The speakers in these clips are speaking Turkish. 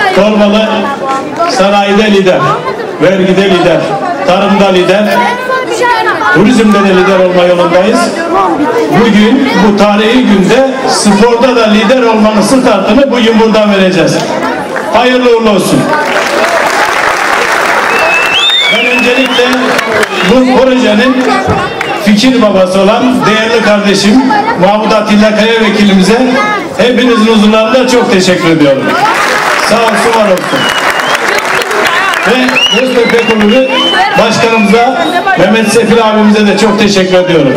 Torbalı sanayide lider, vergide lider, tarımda lider, turizmde de lider olma yolundayız. Bugün bu tarihi günde sporda da lider olmanın startını bugün buradan vereceğiz. Hayırlı uğurlu olsun. Ben öncelikle bu projenin fikir babası olan değerli kardeşim Mahmut Atilla Kaya vekilimize hepinizin huzurlarında çok teşekkür ediyorum. Sağ olsun, var olsun. Ve Göztepe Kulübü Başkanımıza, Mehmet Sefil abimize de çok teşekkür ediyorum.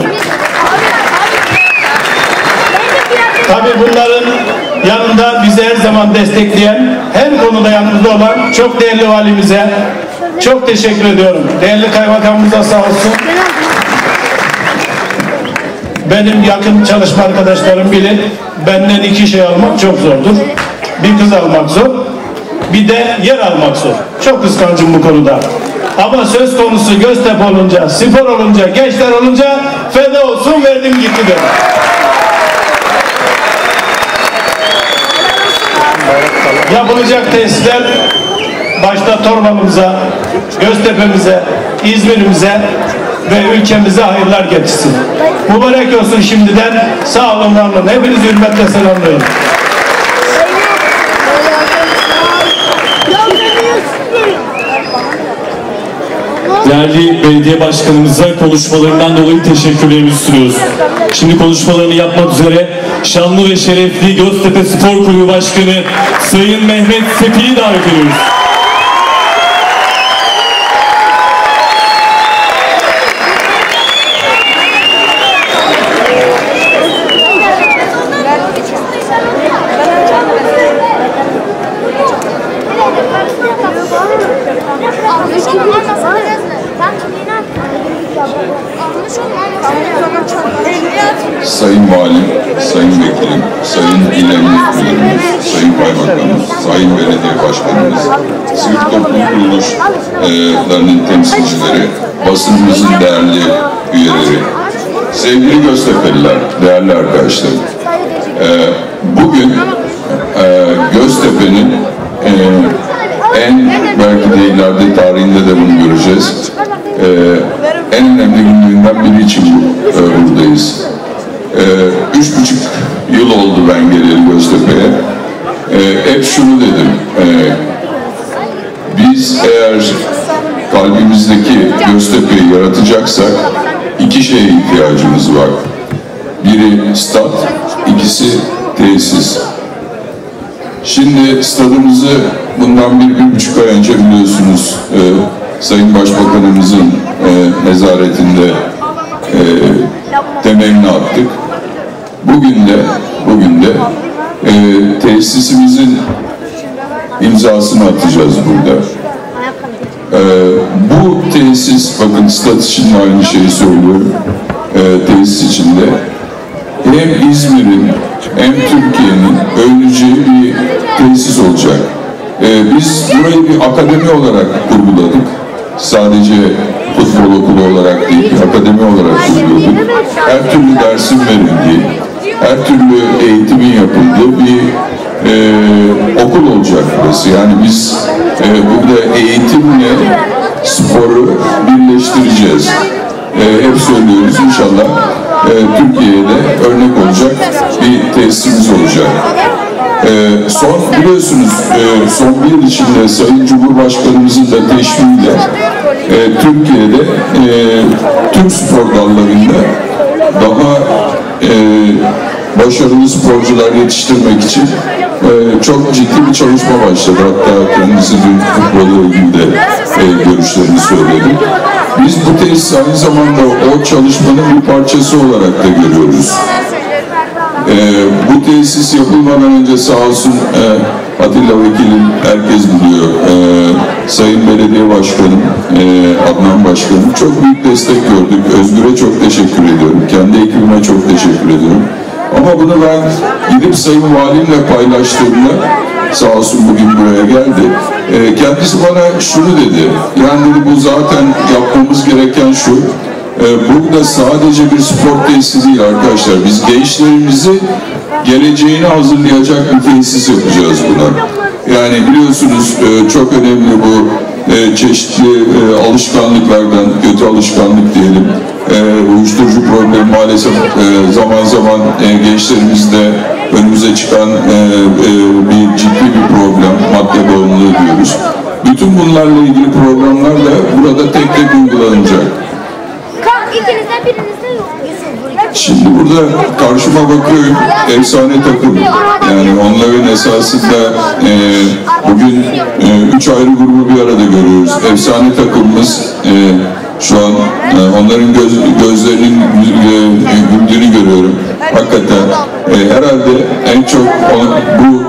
Tabii bunların yanında bizi her zaman destekleyen, her konuda yanımızda olan çok değerli valimize çok teşekkür ediyorum. Değerli kaymakamımıza sağ olsun. Benim yakın çalışma arkadaşlarım bilir, benden 2 şey almak çok zordur. Bir kız almak zor, bir de yer almak zor. Çok kıskancım bu konuda. Ama söz konusu Göztepe olunca, spor olunca, gençler olunca feda olsun, verdim gitti benim. Yapılacak tesisler başta Torbalı'mıza, Göztepe'mize, İzmir'imize ve ülkemize hayırlar getirsin. Mübarek olsun şimdiden. Sağ olun, var olun. Hepinizi hürmetle selamlıyorum. Değerli belediye başkanımıza konuşmalarından dolayı teşekkürlerimizi sunuyoruz. Şimdi konuşmalarını yapmak üzere şanlı ve şerefli Göztepe Spor Kulübü Başkanı Sayın Mehmet Sefil'i davet ediyoruz. Sayın Valim, Sayın Vekilim, Sayın İl Emniyet Müdürümüz, Sayın Kaymakamımız, Sayın Belediye Başkanımız, sivil toplum kuruluşlarının temsilcileri, basınımızın değerli üyeleri, sevgili Göztepe'liler, değerli arkadaşlarım. Bugün Göztepe'nin belki de ileride tarihinde de bunu göreceğiz. En önemli günlerinden biri için buradayız. 3,5 yıl oldu ben geleli Göztepe'ye. Hep şunu dedim. Biz eğer kalbimizdeki Göztepe'yi yaratacaksak 2 şeye ihtiyacımız var. Biri stat, ikisi tesis. Şimdi stadımızı bundan 1,5 ay önce biliyorsunuz Sayın Başbakanımızın nezaretinde temelini attık. Bugün de tesisimizin imzasını atacağız burada. Bu tesis, bakın stat için aynı şeyi söylüyorum, tesis içinde hem İzmir'in hem Türkiye'nin övüneceği bir tesis olacak. Biz burayı bir akademi olarak kurguladık. Sadece futbol okulu olarak değil, bir akademi olarak kurguladık. Her türlü dersin verildiği, her türlü eğitimin yapıldığı bir okul olacak burası. Yani biz burada eğitimle sporu birleştireceğiz. Hep söylüyoruz, inşallah Türkiye'de örnek olacak bir tesisimiz olacak. Biliyorsunuz son bir yıl içinde Sayın Cumhurbaşkanımızın da teşviğiyle Türkiye'de tüm spor dallarında daha başarılı sporcular yetiştirmek için çok ciddi bir çalışma başladı. Hatta kendisi dün futbolla ilgili de görüşlerini söyledi. Biz bu tesis aynı zamanda o çalışmanın bir parçası olarak da görüyoruz. Bu tesis yapılmadan önce sağ olsun Atilla Vekilim, herkes biliyor, Sayın Belediye Başkanım, Adnan Başkanım çok büyük destek gördük. Özgür'e çok teşekkür ediyorum. Kendi ekibime çok teşekkür ediyorum. Ama bunu ben gidip Sayın Valimle paylaştığımda, sağ olsun bugün buraya geldi, kendisi bana şunu dedi, yani dedi, bu zaten yapmamız gereken şu, burada sadece bir spor tesisi değil arkadaşlar, biz gençlerimizi geleceğini hazırlayacak bir tesis yapacağız buna. Yani biliyorsunuz çok önemli bu çeşitli alışkanlıklardan, kötü alışkanlık diyelim, uyuşturucu problemi maalesef zaman zaman gençlerimizde önümüze çıkan bir ciddi bir problem, madde bağımlılığı diyoruz. Bütün bunlarla ilgili programlar da burada tek tek uygulanacak. İkinizden birinizden yok. Şimdi burada karşıma bakıyorum, efsane takım. Yani onların esasında bugün 3 ayrı grubu bir arada görüyoruz. Efsane takımımız şu an onların gözlerinin güldüğünü görüyorum. Hakikaten herhalde en çok bu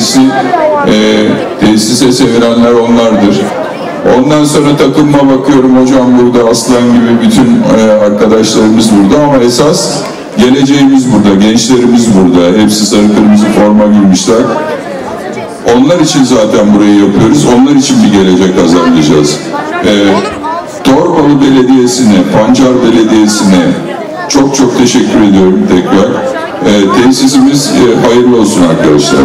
tesise sevilenler onlardır. Ondan sonra takımıma bakıyorum, hocam burada, aslan gibi bütün arkadaşlarımız burada, ama esas geleceğimiz burada, gençlerimiz burada. Hepsi sarı kırmızı forma giymişler. Onlar için zaten burayı yapıyoruz. Onlar için bir gelecek hazırlayacağız. Torbalı Belediyesi'ne, Pancar Belediyesi'ne çok çok teşekkür ediyorum tekrar. Tesisimiz hayırlı olsun arkadaşlar.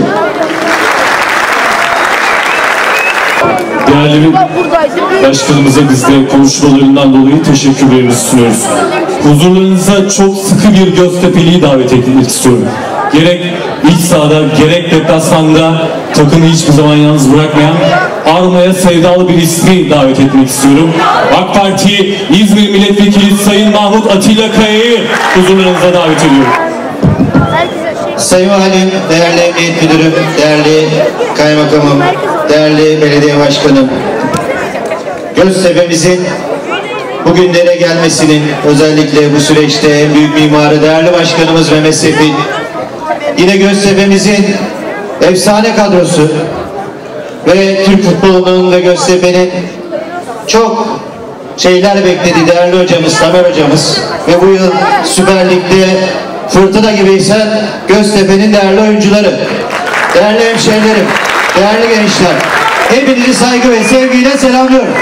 Değerli başkanımıza biz de konuşmalarından dolayı teşekkürlerimizi sunuyoruz. Huzurlarınıza çok sıkı bir Göztepe'liyi davet etmek istiyorum. Gerek iç sahada gerek deplasmanda takımı hiçbir zaman yalnız bırakmayan, Arma'ya sevdalı bir ismi davet etmek istiyorum. AK Parti İzmir Milletvekili Sayın Mahmut Atilla Kaya'yı huzurlarınıza davet ediyorum. Sayın Valim, değerli Emniyet Müdürüm, değerli Kaymakamım, değerli Belediye Başkanım, Göztepe'mizin bugünlere gelmesinin, özellikle bu süreçte en büyük mimarı değerli Başkanımız Mehmet Sefil, yine Göztepe'mizin efsane kadrosu ve Türk futbolunun ve Göztepe'nin çok şeyler beklediği değerli hocamız, Tamer hocamız ve bu yıl Süper Lig'de fırtına gibi isen Göztepe'nin değerli oyuncuları, değerli hemşehrilerim, değerli gençler, hepinizi saygı ve sevgiyle selamlıyorum.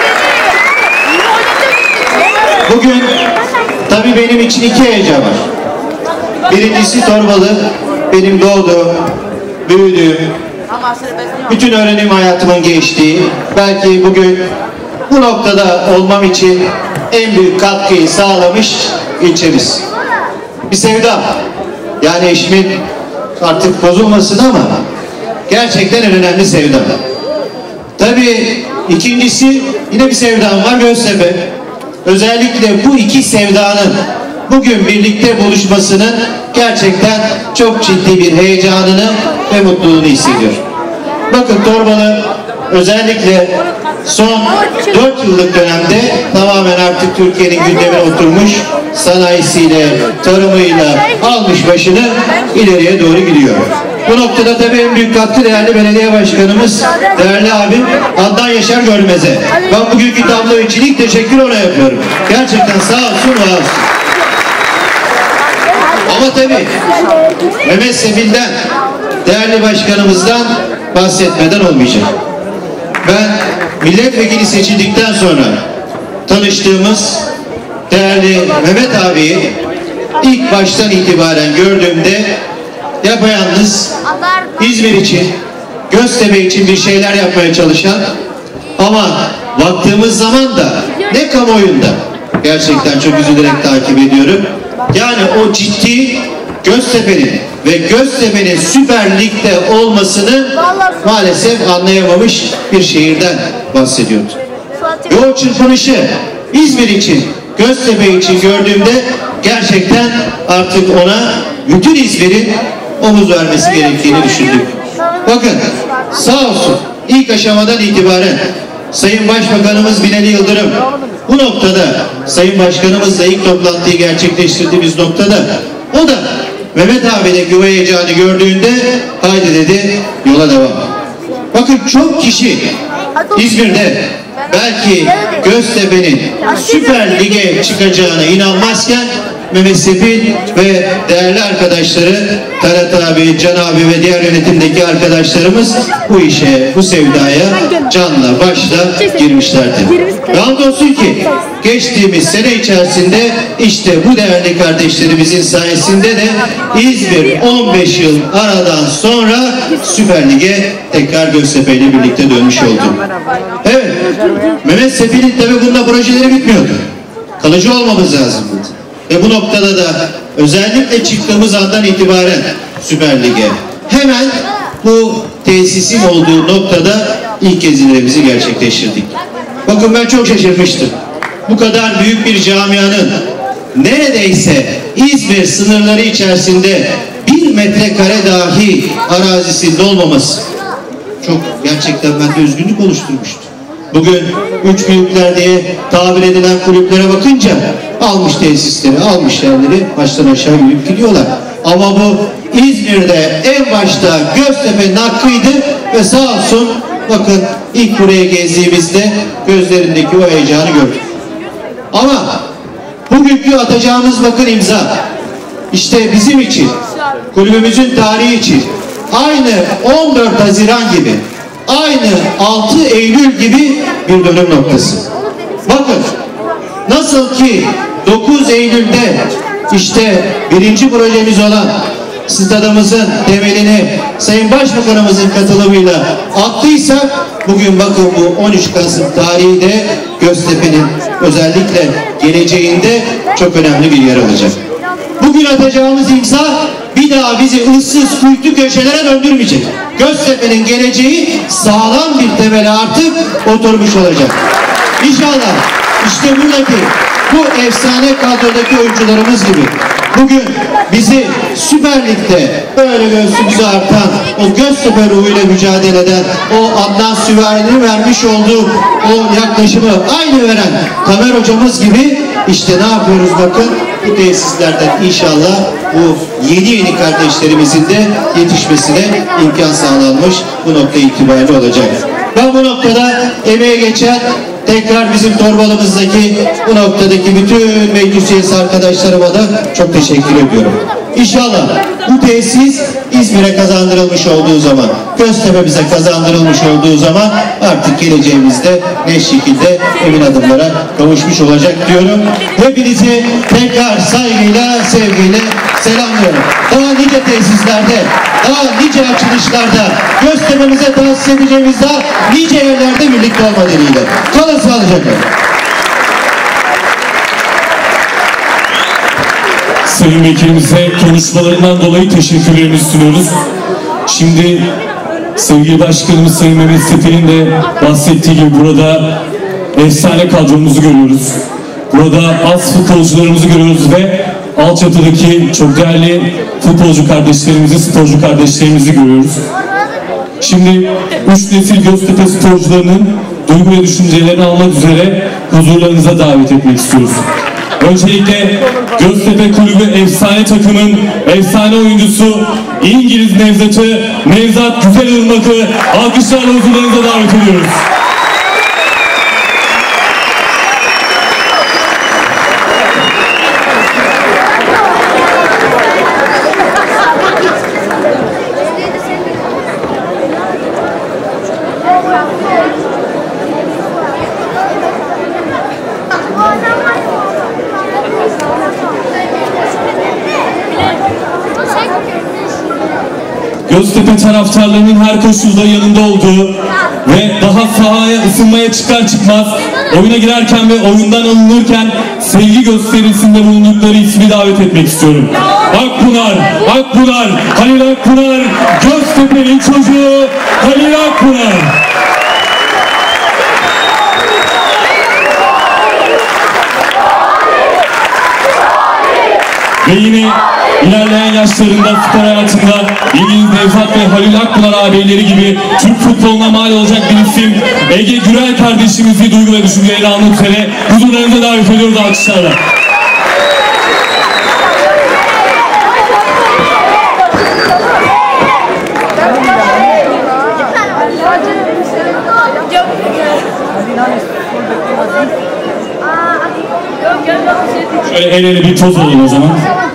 Bugün tabii benim için iki heyecan var. Birincisi Torbalı, benim doğduğum, büyüdüğüm, bütün öğrenim hayatımın geçtiği, belki bugün bu noktada olmam için en büyük katkıyı sağlamış ilçemiz. Bir sevda. Yani eşimin artık bozulmasın ama gerçekten en önemli sevda. Tabii ikincisi yine bir sevdam var, Göztepe. Özellikle bu iki sevdanın bugün birlikte buluşmasının gerçekten çok ciddi bir heyecanını ve mutluluğunu hissediyorum. Bakın Torbalı özellikle son 4 yıllık dönemde tamamen artık Türkiye'nin gündemine oturmuş, sanayisiyle, tarımıyla almış başını ileriye doğru gidiyor. Bu noktada tabii en büyük katkı değerli belediye başkanımız, değerli abim Adnan Yaşar Görmez'e. Ben bugünkü tablo için ilk teşekkür ona yapıyorum. Gerçekten sağ olsun, var olsun. Ama tabii Mehmet Sefil'den, değerli başkanımızdan bahsetmeden olmayacak. Ben milletvekili seçildikten sonra tanıştığımız değerli Mehmet abiyi ilk baştan itibaren gördüğümde yapayalnız İzmir için, Göztepe için bir şeyler yapmaya çalışan, ama baktığımız zaman da ne kamuoyunda gerçekten çok üzülerek takip ediyorum. Yani o ciddi Göztepe'nin ve Göztepe'nin Süper Lig'de olmasını maalesef anlayamamış bir şehirden bahsediyordu. Ve o çırpınışı İzmir için, Göztepe için gördüğümde gerçekten artık ona bütün İzmir'in omuz vermesi gerektiğini düşündük. Bakın sağ olsun ilk aşamadan itibaren Sayın Başbakanımız Binali Yıldırım bu noktada, Sayın Başkanımızla ilk toplantıyı gerçekleştirdiğimiz noktada o da Mehmet abideki bu heyecanı gördüğünde haydi dedi, yola devam. Bakın çok kişi İzmir'de belki Göztepe'nin Süper Lig'e çıkacağına inanmazken Mehmet Sefil ve değerli arkadaşları Talat abi, Can abi ve diğer yönetimdeki arkadaşlarımız bu işe, bu sevdaya canla başla girmişlerdi. Ve andolsun ki geçtiğimiz sene içerisinde işte bu değerli kardeşlerimizin sayesinde de İzmir 15 yıl aradan sonra Süper Lig'e tekrar Göztepe ile birlikte dönmüş oldu. Evet, Mehmet Sefil'in tabi bunda projeleri bitmiyordu. Kalıcı olmamız lazım. Ve bu noktada da özellikle çıktığımız andan itibaren Süper Lig'e hemen bu tesisin olduğu noktada ilk gezilerimizi gerçekleştirdik. Bakın ben çok şaşırmıştım. Bu kadar büyük bir camianın neredeyse İzmir sınırları içerisinde 1 metrekare dahi arazisinde olmaması çok gerçekten bende üzgünlük oluşturmuştu. Bugün üç büyükler diye tabir edilen kulüplere bakınca almış tesisleri, almış yerleri baştan aşağı yürüyüp gidiyorlar. Ama bu İzmir'de en başta Göztepe'nin hakkıydı ve sağ olsun bakın ilk buraya gezdiğimizde gözlerindeki o heyecanı gördük. Ama bugünkü atacağımız bakın imza işte bizim için, kulübümüzün tarihi için aynı 14 Haziran gibi, aynı 6 Eylül gibi bir dönüm noktası. Bakın nasıl ki 9 Eylül'de işte birinci projemiz olan stadımızın temelini Sayın Başbakanımızın katılımıyla attıysak bugün bakın bu 13 Kasım tarihi de Göztepe'nin özellikle geleceğinde çok önemli bir yer alacak. Bugün atacağımız imza bir daha bizi ıssız kuytu köşelere döndürmeyecek. Göztepe'nin geleceği sağlam bir temele artık oturmuş olacak. İnşallah işte buradaki bu efsane kadrodaki oyuncularımız gibi bugün bizi Süper Lig'de böyle göğsümüzü artan, o Göztepe ruhuyla mücadele eden, o Adnan Süvari'nin vermiş olduğu o yaklaşımı aynı veren Tamer hocamız gibi işte ne yapıyoruz bakın bu tesislerden inşallah bu yeni kardeşlerimizin de yetişmesine imkan sağlanmış bu nokta itibariyle olacak. Ben bu noktada emeğe geçen tekrar bizim Torbalı'mızdaki bu noktadaki bütün meclis üyesi arkadaşlarıma da çok teşekkür ediyorum. İnşallah bu tesis İzmir'e kazandırılmış olduğu zaman, Göztepe'mize kazandırılmış olduğu zaman artık geleceğimizde ne şekilde emin adımlara kavuşmuş olacak diyorum. Hepinizi tekrar saygıyla, sevgiyle selamlıyorum. Daha nice tesislerde, daha nice açılışlarda, Göztepe'mize tahsis edeceğimiz daha nice yerlerde birlikte olma dileğiyle. Kalın sağlıcakla. Sayın Vekilimize konuşmalarından dolayı teşekkürlerimizi sunuyoruz. Şimdi sevgili Başkanımız Sayın Mehmet Sefil'in de bahsettiği gibi burada efsane kadromuzu görüyoruz. Burada az futbolcularımızı görüyoruz ve altyapıdaki çok değerli futbolcu kardeşlerimizi, sporcu kardeşlerimizi görüyoruz. Şimdi 3 nesil Göztepe sporcularının duygu ve düşüncelerini almak üzere huzurlarınıza davet etmek istiyoruz. Öncelikle Göztepe Kulübü efsane takımın efsane oyuncusu İngiliz Nevzat Güzelırmak'ı alkışlarla huzurlarınıza davet ediyoruz. Göztepe taraftarlarının her koşulda yanında olduğu ve daha sahaya ısınmaya çıkar çıkmaz oyuna girerken ve oyundan alınırken sevgi gösterisinde bulundukları ismi davet etmek istiyorum. Akpınar, Halil Akpınar, Göztepe'nin çocuğu Halil Akpınar. Ve yine ilerleyen yaşlarında spor hayatında İngiliz Nevzat ve Halil Akpınar ağabeyleri gibi Türk futboluna mal olacak bir isim Ege Gürel kardeşimizi duygu ve düşünceleri almak üzere huzurlarınıza davet ediyoruz alkışlarla. Şöyle el ele bir poz alalım o zaman.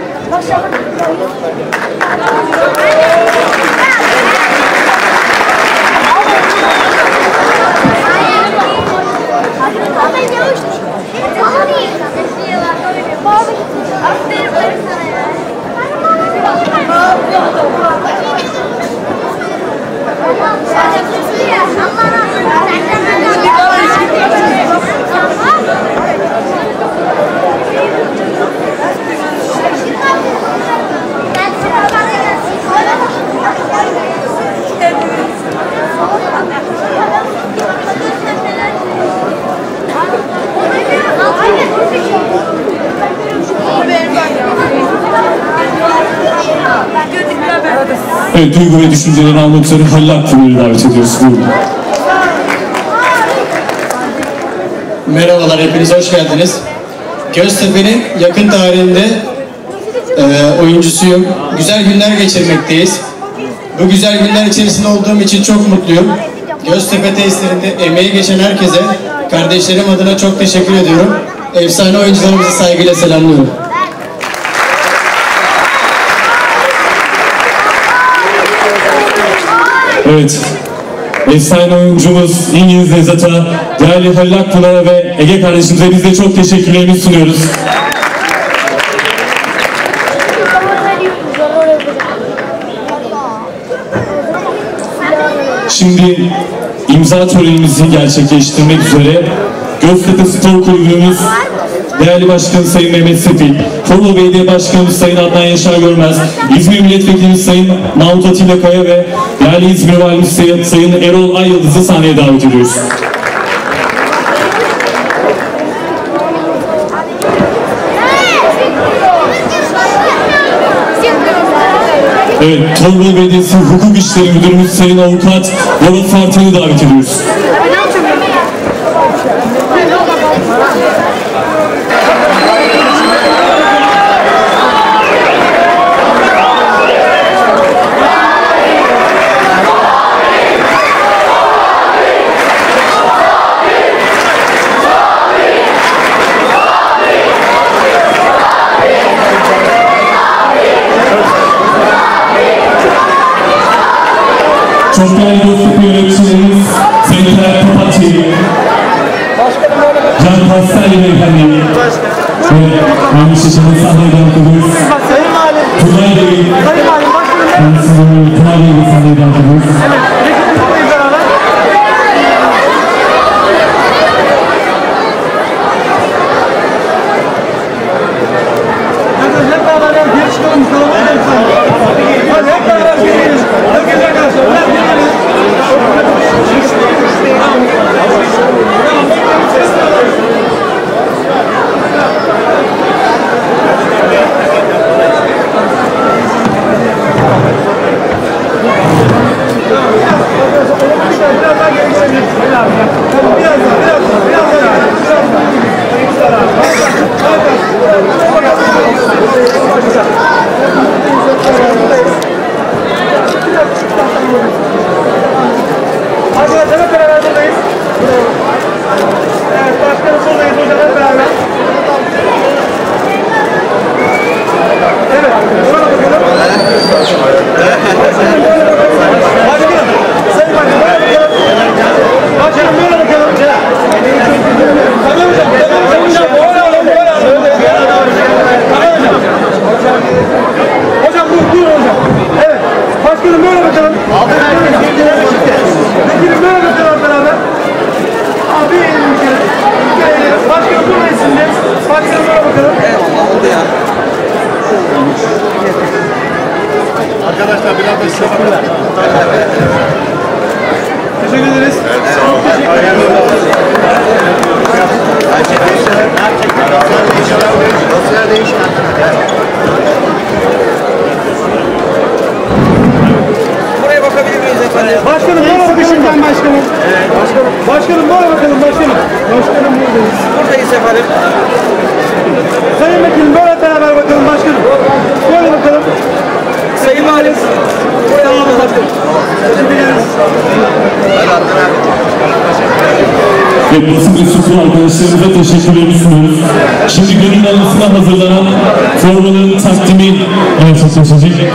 Evet, duygu ve düşüncelerini almak üzere Halil Akpınar'ı davet ediyoruz. Buyurun. Merhabalar, hepiniz hoş geldiniz. Göztepe'nin yakın tarihinde oyuncusuyum. Güzel günler geçirmekteyiz. Bu güzel günler içerisinde olduğum için çok mutluyum. Göztepe tesislerinde emeği geçen herkese, kardeşlerim adına çok teşekkür ediyorum. Efsane oyuncularımızı saygıyla selamlıyorum. Evet, efsane oyuncumuz İngiliz Nevzat'a, değerli Halil Akpınar'a ve Ege kardeşimize biz de çok teşekkürlerimizi sunuyoruz. Şimdi imza törenimizi gerçekleştirmek üzere Göztepe Spor Kulübümüz değerli Başkanı Sayın Mehmet Sepil, Torbalı Belediye Başkanımız Sayın Adnan Yaşar Görmez, İzmir Milletvekilimiz Sayın Mahmut Atilla Kaya ve değerli İzmir Valimiz Sayın Erol Ayyıldız'ı sahneye davet ediyoruz. Evet, Torbalı Belediyesi Hukuk İşleri Müdürümüz Sayın Avukat Murat Fartan'ı davet ediyoruz. Çok değerli Göztepe yöneticilerimiz Sayın Kerem Papatçı, Can Pastelli Beyefendi ve aynı şekilde sahneye davet ediyoruz. Tunay Bey, kendisini Tunay Bey'i sahneye davet ediyoruz. Arkadaşlar biraz da teşekkürler. Teşekkür ederiz. Evet, sağ olun. Sosyal değişim. Buraya bakabilir miyiz efendim? Başkanım, bana bakın başkanım. Evet, başkanım. Başkanım, bana bakalım başkanım. Başkanım buradayız. Buradayız efendim. Sayın Vekilim, böyle beraber bakalım başkanım. Böyle bakalım. Sayın Valim. Buraya alalım başkanım. Teşekkür ederiz. Ve basın mensubu arkadaşlarımıza teşekkürlerimi sunuyoruz. Şimdi gönül alısına hazırlanan formaların takdimi gerçekleşecek.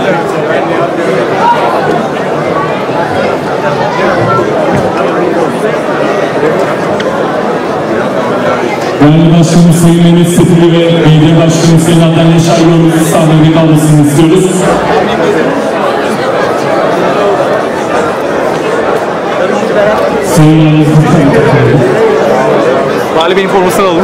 Değerli Başkanım Sayın Mehmet Sepili ve Belediye Başkanım Sayın Adnan Yaşar Yorumcu'nun sahnede kalmasını istiyoruz. Sayın Vali Bey'in formasını alalım.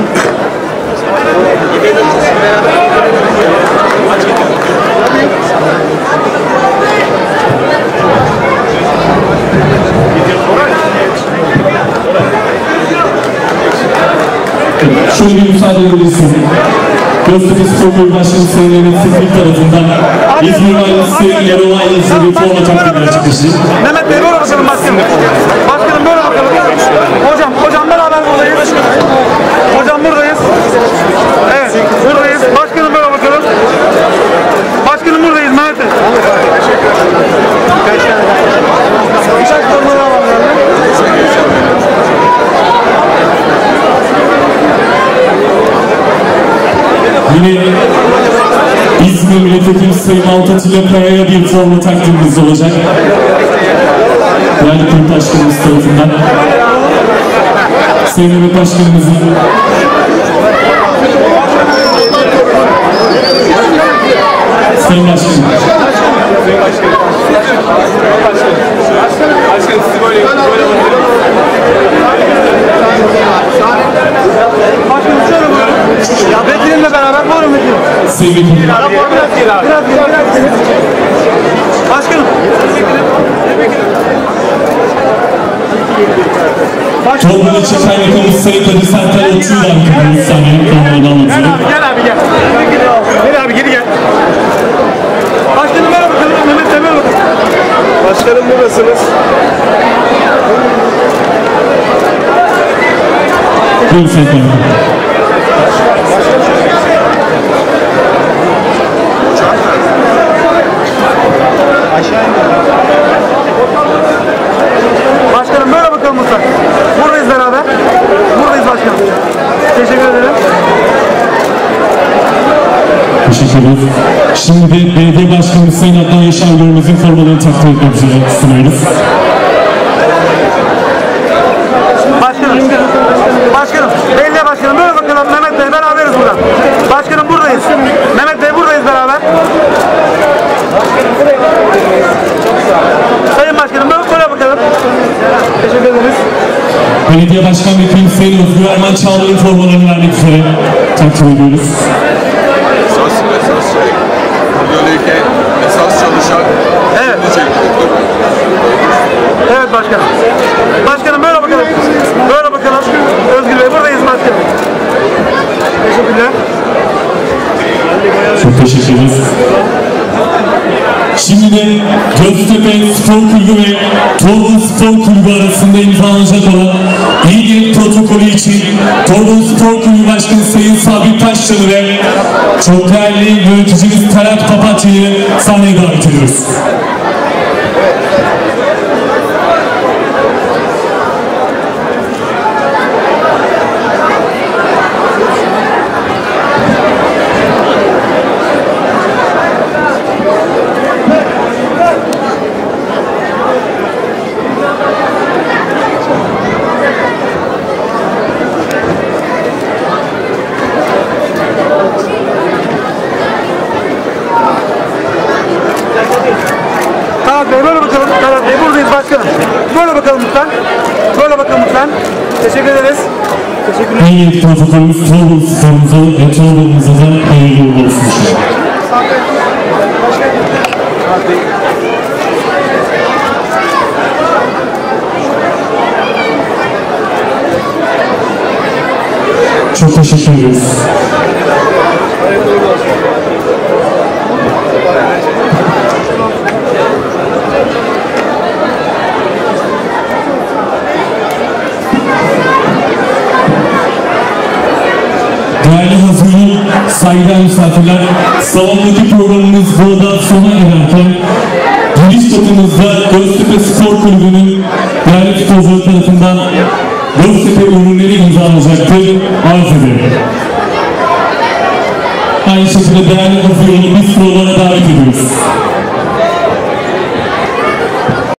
Şöyle bir müsaade edebilirsiniz. Göztepe Spor Kulübü Başkanı Sayın Mehmet Sepil tarafından İzmir Valisi Yarova Ailesi'ne bir forma takdimi gerçekleşecek. Mehmet Bey böyle bakalım başkanım. Başkanım böyle bakalım. Hocam beraber buradayız. Hocam buradayız. Evet buradayız. Başkanım böyle bakalım. Başkanım buradayız Mehmet Bey. Yine İzmir Milletvekili Sayın Altatilla Kaya'ya bir forma takdimimiz olacak. Değerli Kulüp Başkanımız tarafından. Sayın Mehmet Başkanımızın Sayın Başkanım. Başkanım sizi böyle Başkanım şöyle buyurun. Ya Bekir'imle beraber buyurun Bekir. Sayın Bekir. Biraz geri abi. Biraz geri. Başkanım. Torbada çeken yakımız Sayın Kadir Sertel Ötçü'yü de anlatıyoruz sahneye. Formalarını anlatıyor. Gel abi gel. Gel abi geri gel. Başkanım merhaba bakalım. Mehmet Bey merhaba. Başkanım buradasınız. Buyurun Sayın Kadir. Başkanım böyle bakalım Musa. Buradayız beraber. Buradayız başkanım. Teşekkür ederim. Teşekkür ederiz. Şimdi de Belediye Başkanı Sayın Adnan Yaşar Yorumcu'nun formalarını takdim etmek üzere sunuyoruz. Başkanım, belediye başkanım böyle bakalım Mehmet Bey beraberiz burada. Başkanım buradayız. Mehmet Bey buradayız beraber. Sayın Başkanım böyle bakalım. Teşekkür ederiz. Belediye Başkan Vekili Sayın Özgür Erman Çağlar'ın formalarını vermek üzere takdim ediyoruz. Esas çalışan. Evet. Evet başkanım. Başkanım böyle bakalım. Böyle bakalım. Özgür Bey buradayız başkanım. Teşekkürler. Çok teşekkür ederiz. Şimdi de Göztepe Spor Kulübü ve Torbalı Spor Kulübü arasında imzalanacak olan iyi niyet protokolü için Torbalı Spor Kulübü Başkanı Sayın Sabit Taşçılı ve çok değerli yöneticimiz Talat Papatya'yı sahneye davet ediyoruz. Talat Bey böyle bakalım. Talat Bey buradayız başkanım. Böyle bakalım lütfen. Böyle bakalım lütfen. Teşekkür ederiz. Teşekkürler. İyi niyet protokolümüz Torbalı Spor'umuza ve Torbalı'mıza da hayırlı uğurlu olsun inşallah. Çok teşekkür ediyoruz. Değerli hazırlı, saygıdeğer misafirler, salondaki programımız burada sona ererken giriş kapımızda Göztepe Spor Kulübü'nün değerli futbolcuları tarafından Göztepe ürünleri imzalanacaktır. Arz ederim. aynı şekilde değerli Kafayol'un biz provalara davet ediyoruz.